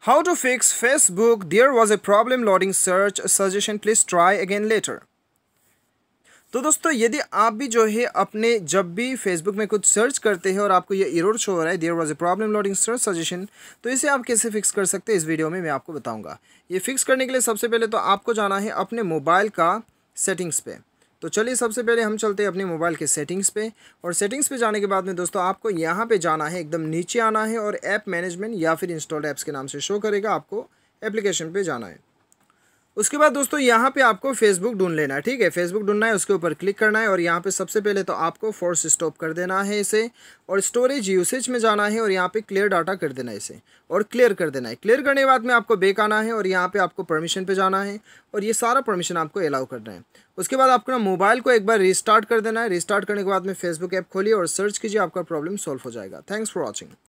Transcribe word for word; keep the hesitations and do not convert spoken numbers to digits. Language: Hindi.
How to fix Facebook? There was a problem loading search suggestion. Please try again later. तो दोस्तों यदि आप भी जो है अपने जब भी फेसबुक में कुछ सर्च करते हैं और आपको ये एरर शो हो रहा है, there was a problem loading search suggestion, तो इसे आप कैसे फिक्स कर सकते हैं इस वीडियो में मैं आपको बताऊंगा। ये फिक्स करने के लिए सबसे पहले तो आपको जाना है अपने मोबाइल का सेटिंग्स पे। तो चलिए सबसे पहले हम चलते हैं अपने मोबाइल के सेटिंग्स पे, और सेटिंग्स पे जाने के बाद में दोस्तों आपको यहाँ पे जाना है, एकदम नीचे आना है और ऐप मैनेजमेंट या फिर इंस्टॉल्ड ऐप्स के नाम से शो करेगा, आपको एप्लीकेशन पे जाना है। उसके बाद दोस्तों यहाँ पे आपको फेसबुक ढूंढ लेना है, ठीक है। फेसबुक ढूंढना है, उसके ऊपर क्लिक करना है और यहाँ पे सबसे पहले तो आपको फोर्स स्टॉप कर देना है इसे, और स्टोरेज यूसेज में जाना है और यहाँ पे क्लियर डाटा कर देना है इसे, और क्लियर कर देना है। क्लियर करने के बाद में आपको बैक आना है और यहाँ पे आपको परमिशन पे जाना है और ये सारा परमिशन आपको अलाउ करना है। उसके बाद आपको ना मोबाइल को एक बार रिस्टार्ट कर देना है। रिस्टार्ट करने के बाद में फेसबुक ऐप खोलिए और सर्च कीजिए, आपका प्रॉब्लम सॉल्व हो जाएगा। Thanks for watching.